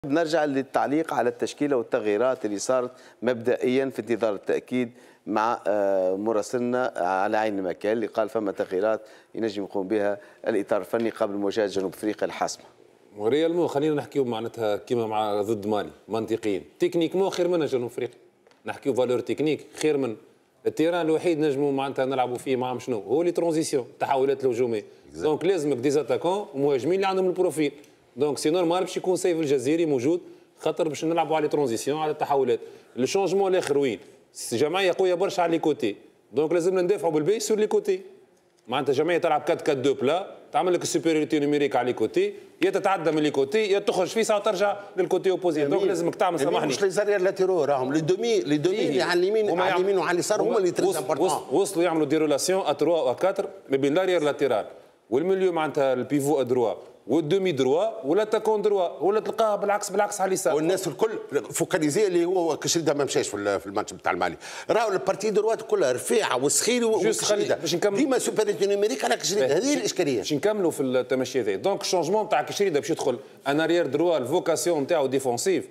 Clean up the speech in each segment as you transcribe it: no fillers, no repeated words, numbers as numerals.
نرجع للتعليق على التشكيلة والتغييرات اللي صارت مبدئيا في انتظار التأكيد مع مراسلنا على عين المكان اللي قال فما تغييرات ينجم يقوم بها الإطار الفني قبل مواجهة جنوب أفريقيا الحاسمة. وريال خلينا نحكيو معناتها كيما مع ضد مالي منطقيين، تكنيك خير منها جنوب أفريقيا، نحكيو فالور تكنيك خير من التيران الوحيد نجموا معناتها نلعبوا فيه معهم شنو؟ هو لي ترانزيسيون التحولات الهجومية. دونك لازمك ديزاتاكون ومهاجمين اللي عندهم البروفيل. دونك سي نورمال باش يكون سيف الجزيري موجود خاطر باش نلعبوا على ترانزيسيون على التحولات. لو شونجمون الاخر وين؟ جمعيه قويه برشا على لي كوتي، دونك لازمنا ندافعوا بالبي سور لي كوتي. معناتها جمعيه تلعب 4-4-2 بلا، تعمل لك السوبيريوريتي نيميريك على لي كوتي، يا تتعدى من لي كوتي يا تخرج فيسا وترجع للكوتي اوبوزي. دونك لازمك تعمل سامحني مش لي زارير لاتيرو راهم لي دومي اللي على اليمين وعلى اليسار هما اللي تريز امبورطون. وصلوا يعملوا دي ريلاسيون ا 3 و 4 ما بين لاريير لاتيرال والميليو معناتها البيفو ادروا والدومي دروا ولا تاكون دروا ولا تلقاها بالعكس على اليسار. والناس الكل فوكاليزي اللي هو كشريده ما مشاش في الماتش نتاع المالي، راهو البارتي دروات كلها رفيعه وسخيري وكشريده ديما سوبريتي نيميريك على كشريده. هذه الاشكاليه باش نكملوا في التمشي هذه. دونك الشونجمون تاع كشريده باش يدخل ان اريير دروا الفوكاسيون نتاعو ديفونسيف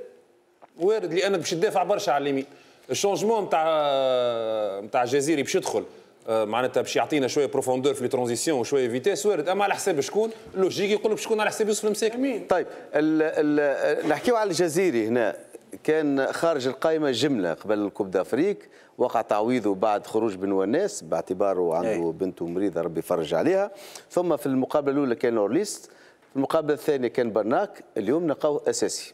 وارد لانك باش تدافع برشا على اليمين. الشونجمون نتاع الجزيري باش يدخل معناتها باش يعطينا شويه بروفوندور في لي ترانزيسيون وشويه فيتيس وارد، اما على حساب شكون؟ اللوجيك يقول لك شكون على حساب يوسف المساكن. طيب نحكيو على الجزيري هنا، كان خارج القائمه جمله قبل الكوب دافريك، وقع تعويضه بعد خروج بن وناس باعتباره عنده بنته مريضه ربي يفرج عليها، ثم في المقابله الاولى كان اورليست، في المقابله الثانيه كان برناك، اليوم نلقاوه اساسي.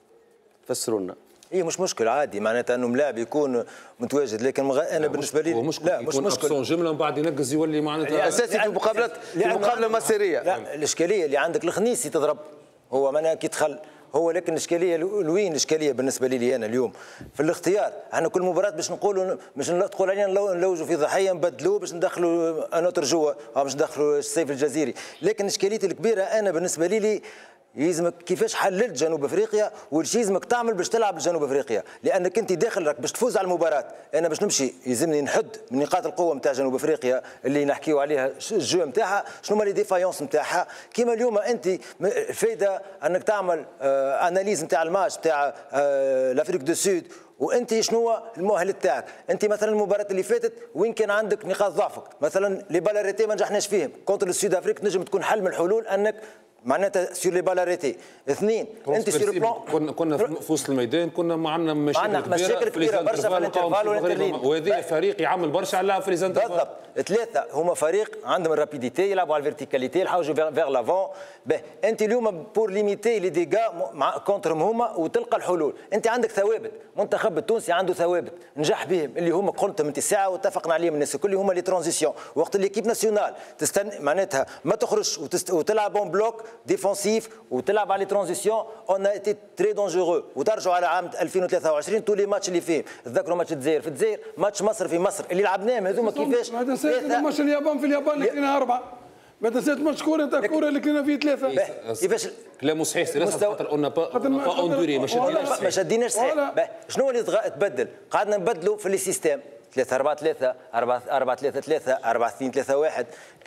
فسروا لنا. هي مش مشكل عادي معناتها انه ملاعب يكون متواجد، لكن انا بالنسبه لي لا مش مشكل جمله ومن بعد ينقز يولي معناتها اساسي في مقابله مصيريه. لا الاشكاليه اللي عندك الخنيسي تضرب هو معناها كي دخل هو، لكن الاشكاليه لوين الاشكاليه بالنسبه لي انا اليوم في الاختيار. احنا كل مباراه باش نقولوا باش تقول علينا نلوجوا في ضحيه نبدلوه باش ندخلوا انوتر جوا او باش ندخلوا السيف الجزيري، لكن اشكاليتي الكبيره انا بالنسبه لي يلزمك كيفاش حللت جنوب افريقيا واش يلزمك تعمل باش تلعب جنوب افريقيا، لانك انت داخل راك باش تفوز على المباراه. انا باش نمشي يلزمني نحد من نقاط القوه نتاع جنوب افريقيا اللي نحكيو عليها الجو نتاعها، شنو هما لي ديفايونس نتاعها. كيما اليوم انت الفايده انك تعمل اناليز نتاع الماتش نتاع لافريك دو سود، وانت شنو هو المؤهل تاعك. انت مثلا المباراه اللي فاتت وين كان عندك نقاط ضعفك، مثلا لي بالاريتي ما نجحناش فيهم كونتر السود افريك، نجم تكون حل من الحلول انك معناتها سير لي بالاريتي. اثنين انت سير بلون كنا في وسط الميدان كنا معنا مشاكل كبيره برشا في الانترفال والانترلين، وهذه فريق يعمل برشا على في ليزانترفال. بالضبط. ثلاثه هما فريق عندهم الرابيديتي يلعبوا على الفيرتيكاليتي يحوجوا فيغ لافون. انت اليوم بور ليميتي لي ديغا كونترهم هما وتلقى الحلول. انت عندك ثوابت، المنتخب التونسي عنده ثوابت نجح بهم اللي هما قلتهم انت الساعه واتفقنا عليهم الناس الكل، هما لي ترانزيسيون. وقت الليكيب ناسيونال تستنى معناتها ما تخرج وتلعب اون بلوك ديفونسيف وتلعب على لي ترانزيسيون، اون ا ايتي تري دونجورو. وترجعوا على عام 2023 طول لي ماتش اللي فيه، تذكروا ماتش الجزائر في الجزائر، ماتش مصر في مصر اللي لعبناهم هذوما كيفاش. ما تنساش ماتش اليابان في اليابان اللي كلينا 4، ما تنساش ماتش كوريا تاع كوريا اللي كلينا فيه 3. كيفاش كلامه صحيح سي خاطر اون با اندوري ما شديناش صحيح. شنو اللي تبدل؟ قعدنا نبدلوا في لي سيستيم 3-4-3 4-3-3 4-2-3-1.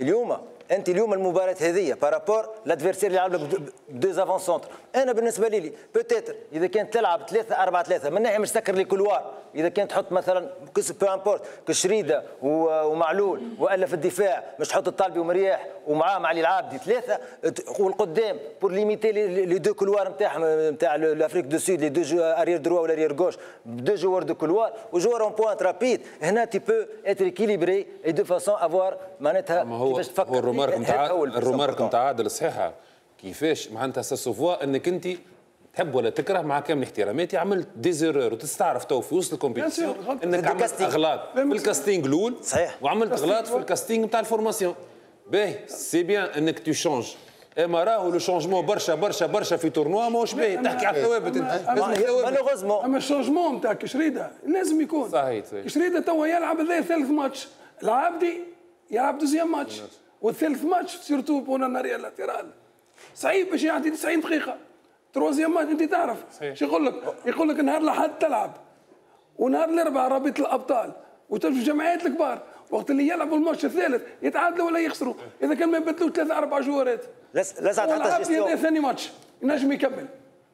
اليوم المباراه هذه بارابور لادفيرسير اللي يلعب لك دو افون سونتر، انا بالنسبه لي بوتيتر اذا كانت تلعب 3-4-3 من ناحيه مش سكر لي كولوار، اذا كانت تحط مثلا بو امبورت كشريده ومعلول والا في الدفاع مش تحط الطالبي ومرياح ومعاه معلي العابدي 3 والقدام بور ليميتي لي دو كولوار نتاعهم نتاع لافريك دو سود، لي دو جو اريير دروا ولا اريير غوش، دو جوار دو كولوار وجوار اون بوانت رابيد. هنا تي بو اتر اكيليبري اي دو فاسون افوار معناتها كيفاش تفكر. الرومارك نتاع عادل الصحيحه كيفاش معناتها ساسوفوا انك انت تحب ولا تكره مع كامل احتراماتي عملت ديزيرور وتستعرف تو في وسط الكومبيتيسيون انك عملت اغلاط في الكاستينغ الاول وعملت اغلاط في الكاستينغ نتاع الفورماسيون. باهي سي بيان انك تو شونج، اما راهو لو شونجمون برشا في تورنوا ماهوش باهي. تحكي على الثوابت انت مالوغوزمون. اما الشونجمون نتاع كشريده لازم يكون صحيح. كشريده توا يلعب هذا ثالث ماتش، العابدي يلعب دوزيام ماتش، والثالث ماتش سيرتو بونا ريال لاتيرال صعيب باش يعطي 90 دقيقة. تروزيام ماتش انت تعرف شو يقول لك نهار الاحد تلعب ونهار الاربعاء رابطة الابطال وتمشي الجمعيات الكبار، وقت اللي يلعبوا الماتش الثالث يتعادلوا ولا يخسروا اذا كان ما يبدلوا 3-4 جوارات. لا ساعة حتى ثاني ماتش ينجم يكمل.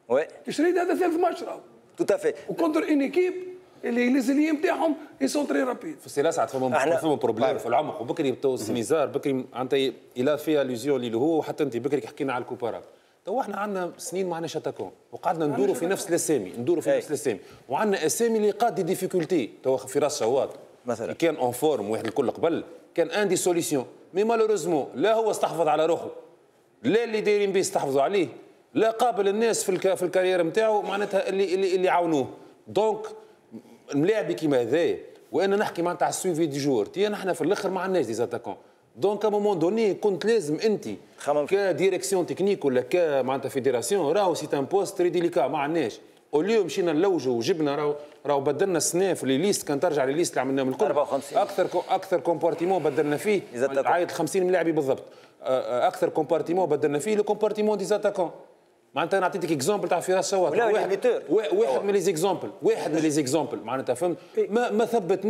وي كشريده هذا ثالث ماتش راهو توتافي وكونتر ان ايكيب اللي ليزيليي نتاعهم يسون تري رابيد. في السي ساعات فما بروبليم في العمق وبكري تو السميزار بكري معناتها الى فيها ليزيون اللي هو وحتى انت بكري حكينا على الكوبارات. تو احنا عندنا سنين ما عندناش اتاكون وقعدنا ندوروا في نفس الاسامي نفس الاسامي وعندنا اسامي اللي قاد دي ديفيكولتي. تو في راس شواط مثلا كان اون فورم واحد الكل قبل كان ان دي سوليسيون مي مالوريزمون لا هو استحفظ على روحه لا اللي دايرين به استحفظوا عليه لا قابل الناس في الكارير نتاعو معناتها اللي عاونوه. دونك ملاعبي كيما هذايا وانا نحكي معناتها على السويفي دي جور تي احنا في الاخر ما عندناش دي زاتاكون. دونك ا مومون دوني كنت لازم انت كديريكسيون تكنيك ولا كمعناتها فيدراسيون راهو سي ان بوست تري ديليكا ما عندناش. اوليو مشينا نلوجوا وجبنا راهو بدلنا السنه في لي ليست كان ترجع لي ليست اللي عملناها من الكل اكثر كومبارتيمون بدلنا فيه عايد 50 ملاعبي بالضبط. اكثر كومبارتيمون بدلنا فيه لو كومبارتيمون دي زاتاكون. معناتها انا عطيتك اكزومبل تاع فراس شواط واحد من لي زيكزومبل معناتها فهمت ما ثبت